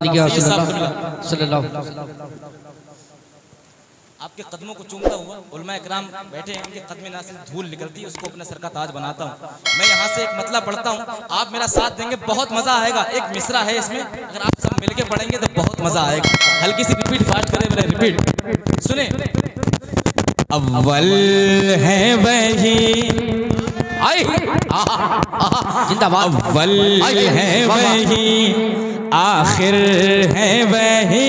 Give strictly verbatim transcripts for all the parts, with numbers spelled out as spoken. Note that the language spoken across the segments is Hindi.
आपके कदमों को चूमता हुआ उलमा इकराम बैठे हैं, इनके कदम ना से धूल निकलती है, उसको अपने सर का ताज बनाता हूँ। मैं यहाँ से एक मतलब पढ़ता हूँ, आप मेरा साथ देंगे, बहुत मजा आएगा। एक मिसरा है इसमें, अगर आप सब मिलके पढ़ेंगे तो बहुत मजा आएगा। हल्की सी रिपीट फास्ट करें, मेरा रिपीट सुने। अव्वल है वही जिंदाबाद, अव्वल है वही, आखिर है वही,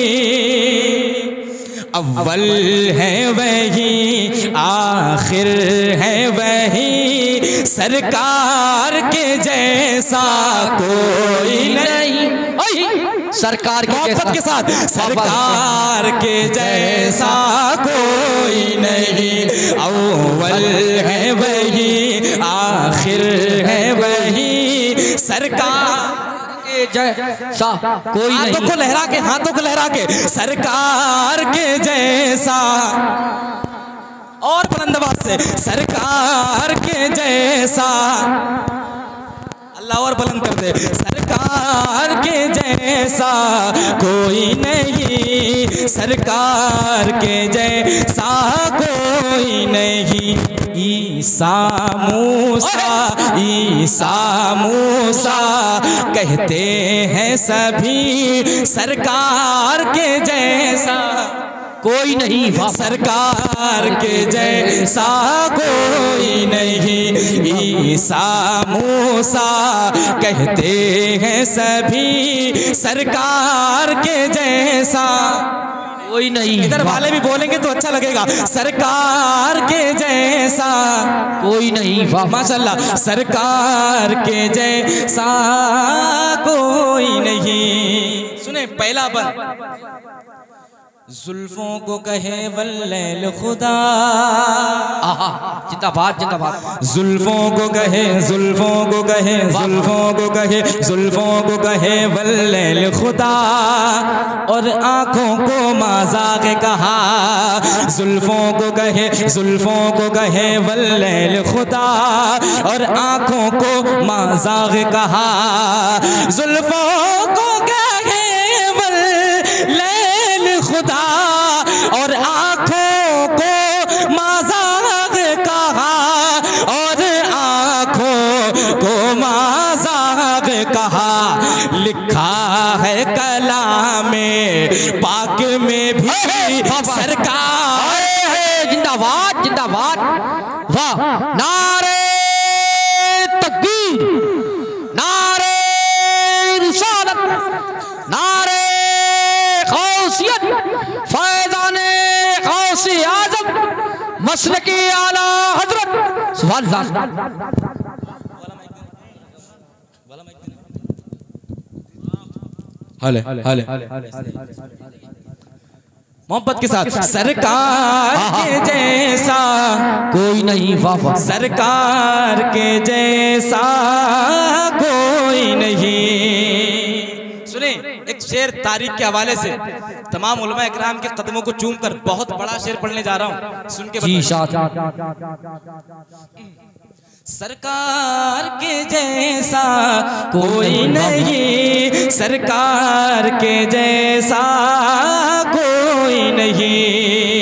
अव्वल है वही, आखिर है वही, सरकार के जैसा कोई नहीं। सरकार के के साथ सरकार के जैसा कोई नहीं। अव्वल है वही, आखिर है वही, सरकार जैसा कोई नहीं। हाथों को लहरा के, हाथों को लहरा के, सरकार के जैसा, और बुलंद आवाज से, सरकार के जैसा, अल्लाह और बुलंद कर दे, सरकार के जैसा कोई नहीं, सरकार के जैसा कोई नहीं। ईसा मूसा, ईसा मूसा कहते हैं सभी, सरकार के जैसा कोई नहीं, सरकार के जैसा कोई नहीं। ईसा मूसा कहते हैं सभी, सरकार के जैसा कोई नहीं। इधर वाले भी बोलेंगे तो अच्छा लगेगा, सरकार के जैसा कोई नहीं। माशाल्लाह, सरकार के जैसा कोई नहीं। सुने पहला बंद, जुल्फों को कहे वल्लैल खुदा, जिंदाबाद जिंदाबाद, जुल्फों को कहे, जुल्फों को कहे, जुल्फों को कहे, जुल्फों को कहे वल्लैल खुदा, और आंखों को माज़ाक़ कहा। जुल्फों को कहे, जुल्फों को कहे वल्लैल खुदा, और आंखों को माज़ाक़ कहा। जुल्फों को कहे वल्लैल खुदा, और आंखों को माज़ाक़ कहा, और आंखों को माज़ाक़ कहा। लिखा है कलामे पाक में भी, सरकार है। जिंदाबाद जिंदाबाद, वाह। नारे तकबीर, नारे रिसालत, नारे गौसियत, फैज़ाने गौसे आज़म, मसलके आला हज़रत। सुभान अल्लाह। हले हले मोहब्बत के साथ, सरकार के जैसा कोई नहीं, वाह, सरकार के जैसा कोई नहीं। सुने एक शेर तारीख के हवाले से, तमाम उलमा इकराम के कदमों को चूम कर बहुत बड़ा शेर पढ़ने जा रहा हूँ, सुन के सरकार के जैसा कोई नहीं, सरकार के जैसा कोई नहीं।